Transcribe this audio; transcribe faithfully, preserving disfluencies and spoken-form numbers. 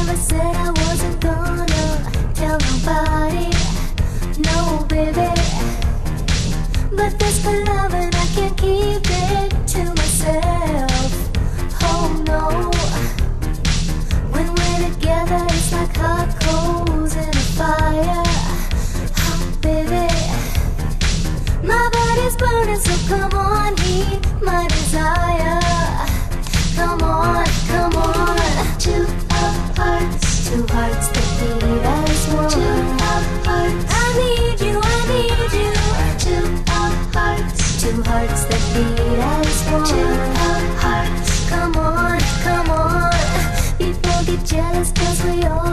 never said I wasn't gonna tell nobody, no baby. But this for love and I can't keep it to myself. Oh no. When we're together it's like hot coals in a fire. Oh baby, my body's burning, so come on, heat my desire. Come on, come on. Two of hearts, two hearts that beat as one. Two of hearts, I need you, I need you. Two of hearts, two hearts that beat as one. Two of hearts, come on, come on. People get jealous 'cause we all